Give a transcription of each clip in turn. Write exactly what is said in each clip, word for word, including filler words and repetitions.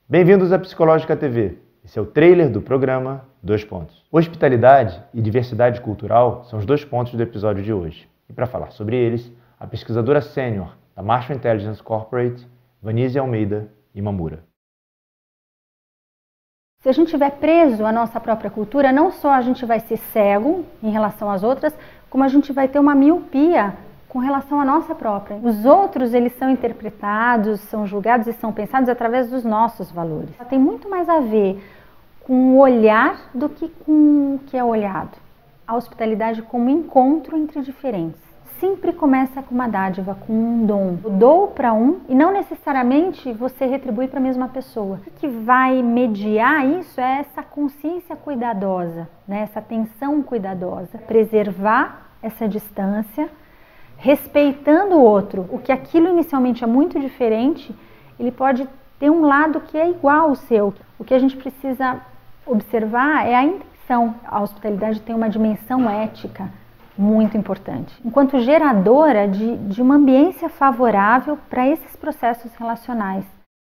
Bem-vindos à Psicológica T V. Esse é o trailer do programa Dois Pontos. Hospitalidade e diversidade cultural são os dois pontos do episódio de hoje. E para falar sobre eles, a pesquisadora sênior da Marshall Intelligence Corporate, Vanise Almeida Imamura. Se a gente estiver preso à nossa própria cultura, não só a gente vai ser cego em relação às outras, como a gente vai ter uma miopia com relação à nossa própria. Os outros, eles são interpretados, são julgados e são pensados através dos nossos valores. Tem muito mais a ver com o olhar do que com o que é olhado. A hospitalidade como encontro entre diferentes. Sempre começa com uma dádiva, com um dom. Eu dou para um e não necessariamente você retribui para a mesma pessoa. O que vai mediar isso é essa consciência cuidadosa, né? Essa atenção cuidadosa. Preservar essa distância, respeitando o outro. O que aquilo inicialmente é muito diferente, ele pode ter um lado que é igual ao seu. O que a gente precisa observar é a intenção. A hospitalidade tem uma dimensão ética muito importante, enquanto geradora de, de uma ambiência favorável para esses processos relacionais.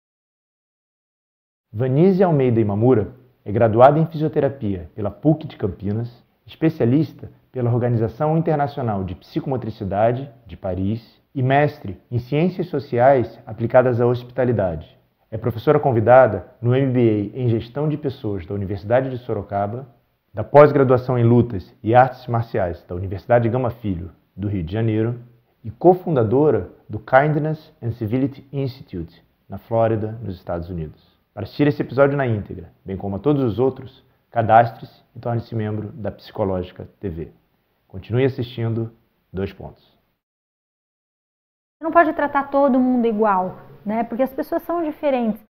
Vanise Almeida Imamura é graduada em fisioterapia pela P U C de Campinas, especialista pela Organização Internacional de Psicomotricidade de Paris e mestre em Ciências Sociais aplicadas à hospitalidade. É professora convidada no M B A em Gestão de Pessoas da Universidade de Sorocaba, da pós-graduação em Lutas e Artes Marciais da Universidade Gama Filho, do Rio de Janeiro, e cofundadora do Kindness and Civility Institute, na Flórida, nos Estados Unidos. Para assistir esse episódio na íntegra, bem como a todos os outros, cadastre-se e torne-se membro da Psicológica T V. Continue assistindo Dois Pontos. Você não pode tratar todo mundo igual, né? Porque as pessoas são diferentes.